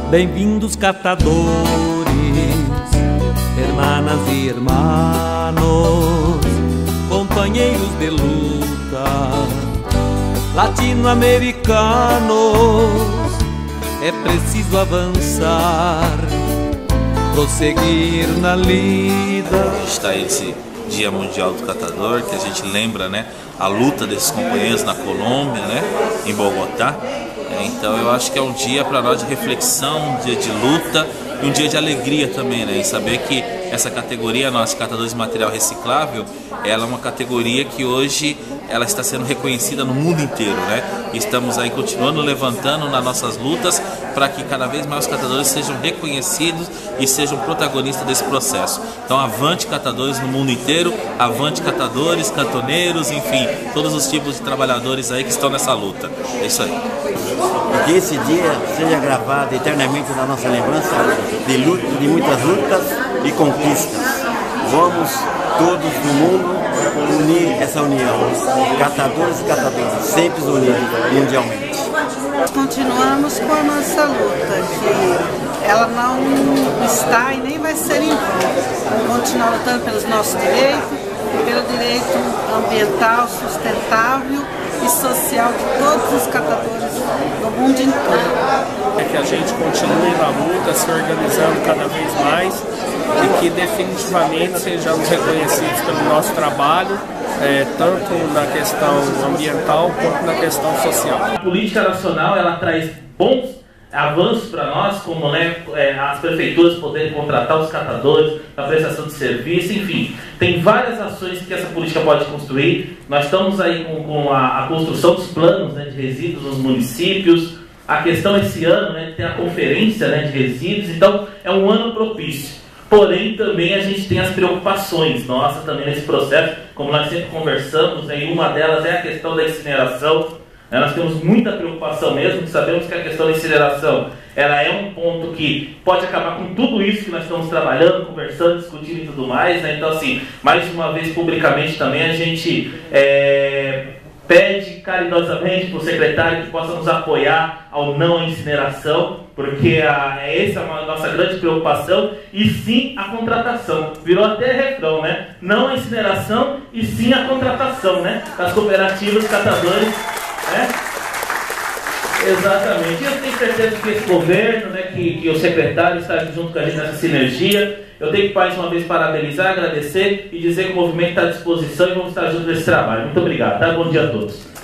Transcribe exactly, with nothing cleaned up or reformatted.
Bem-vindos catadores, hermanas e hermanos, companheiros de luta, latino-americanos. É preciso avançar, prosseguir na lida. A gente está esse Dia Mundial do Catador, que a gente lembra, né, a luta desses companheiros na Colômbia, né, em Bogotá. Então eu acho que é um dia para nós de reflexão, um dia de luta e um dia de alegria também, né? E saber que essa categoria nossa, catadores de material reciclável, ela é uma categoria que hoje ela está sendo reconhecida no mundo inteiro, né? E estamos aí continuando levantando nas nossas lutas para que cada vez mais os catadores sejam reconhecidos e sejam protagonistas desse processo. Então avante catadores no mundo inteiro, avante catadores, cantoneiros, enfim, todos os tipos de trabalhadores aí que estão nessa luta. É isso aí. Que esse dia seja gravado eternamente na nossa lembrança de, luta, de muitas lutas e conquistas. Vamos todos no mundo unir essa união, catadores e catadoras, sempre unidos mundialmente. Continuamos com a nossa luta, que ela não está e nem vai ser em vão. Continuar lutando pelos nossos direitos, pelo direito ambiental, sustentável e social de todos os catadores do mundo inteiro. É que a gente continue na luta, se organizando cada vez mais e que definitivamente sejamos reconhecidos pelo nosso trabalho, é, tanto na questão ambiental quanto na questão social. A política nacional ela traz bons avanços para nós, como, né, as prefeituras poderem contratar os catadores, a prestação de serviço, enfim. Tem várias ações que essa política pode construir. Nós estamos aí com, com a, a construção dos planos, né, de resíduos nos municípios. A questão esse ano, né, tem a conferência, né, de resíduos, então é um ano propício. Porém, também a gente tem as preocupações nossas também nesse processo, como nós sempre conversamos, né, e uma delas é a questão da incineração. Nós temos muita preocupação mesmo, sabemos que a questão da incineração ela é um ponto que pode acabar com tudo isso que nós estamos trabalhando, conversando, discutindo e tudo mais, né? Então, assim, mais uma vez, publicamente também, a gente é, pede caridosamente para o secretário que possa nos apoiar ao não à incineração, porque a, essa é a nossa grande preocupação, e sim a contratação. Virou até refrão, né? Não à incineração e sim a contratação, né? Das cooperativas catadores. É? Exatamente. Eu tenho certeza que esse governo, né, que, que o secretário está junto com a gente nessa sinergia. Eu tenho que mais uma vez parabenizar, agradecer e dizer que o movimento está à disposição e vamos estar juntos nesse trabalho. Muito obrigado. Tá? Bom dia a todos.